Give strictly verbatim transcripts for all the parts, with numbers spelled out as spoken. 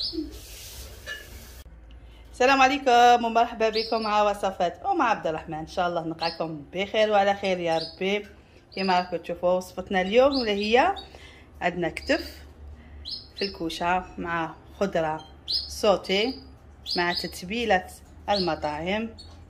السلام عليكم ومرحبا بكم مع وصفات ومع عبد الرحمن. ان شاء الله نلقاكم بخير وعلى خير يا ربي. كما راكم تشوفوا وصفتنا اليوم اللي هي عندنا كتف في الكوشه مع خضره سوتي مع تتبيله المطاعم.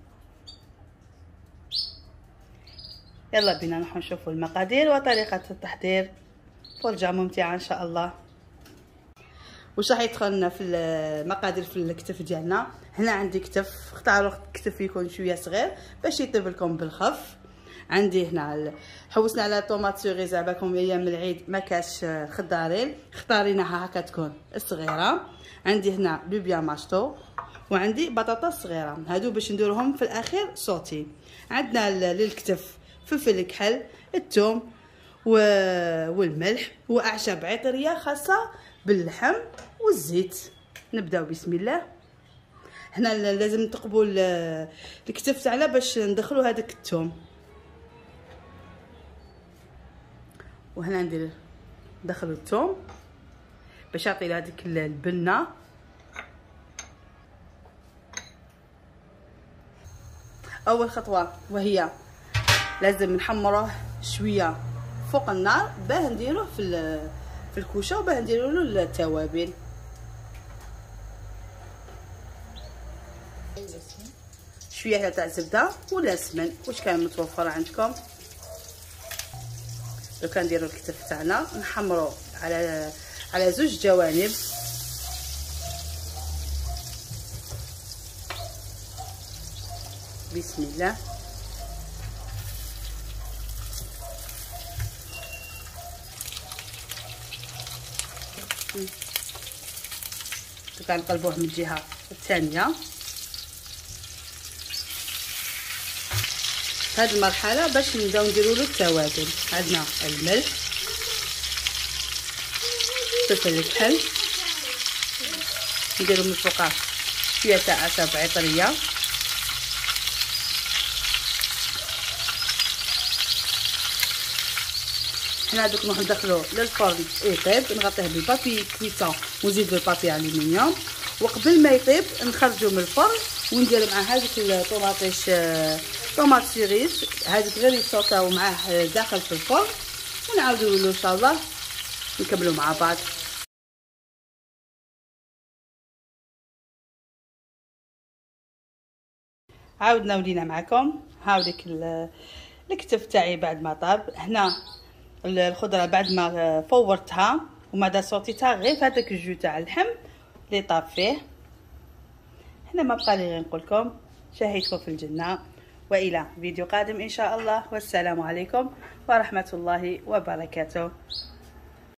يلا بينا نروح نشوفوا المقادير وطريقه التحضير، فرجه ممتعه ان شاء الله. واش راح يدخل لنا في المقادير في الكتف ديالنا؟ هنا عندي كتف، اختاروا كتف يكون شويه صغير باش يطيب لكم بالخف. عندي هنا حوسنا على طوماط سوريز على بالكم ايام العيد ما كاش خضارين، اختاريناها هكا تكون صغيره. عندي هنا لوبيا ماشطو وعندي بطاطا صغيره، هادو باش نديروهم في الاخير صوتي. عندنا للكتف فلفل كحل، الثوم والملح واعشاب عطريه خاصه باللحم والزيت. نبداو بسم الله. هنا لازم نثقبوا الكتف تاعنا باش ندخلوا هذاك الثوم، وهنا ندير ندخلوا الثوم باش يعطي له هذيك البنه. اول خطوه وهي لازم نحمروه شويه فوق النار باه نديروه في في الكوشه وباه نديروا له التوابل. شويه تاع زبده ولا سمن واش كان متوفر عندكم. لو كان نديروا الكتف تاعنا نحمروا على على زوج جوانب. بسم الله. كنقلبوه من الجهه الثانيه. في هذه المرحله باش نبداو نديروا له التوابل، عندنا الملح، فلفل الكحل، نديروا من فوقه شويه تاع اعشاب عطريه، حنا دوك نروح ندخلوه للفرن يطيب. نغطيه بالبابي كويسون ونزيد بالبابي الومنيوم، وقبل ما يطيب نخرجوه من الفرن وندير معاه هذيك الطوماطيش طوماط سيريز هذيك غير يصوصاو معاه داخل في الفرن، ونعاودوا له ان شاء الله نكملوا مع بعض. عاودنا ولينا معكم. هاو ديك الكتف تاعي بعد ما طاب. هنا الخضره بعد ما فورتها وما صوتيتها غير في هذاك الجو تاع اللحم اللي طاب فيه. هنا ما بقى لي غير نقول لكم شهيتكم في الجنه، والى فيديو قادم ان شاء الله، والسلام عليكم ورحمه الله وبركاته.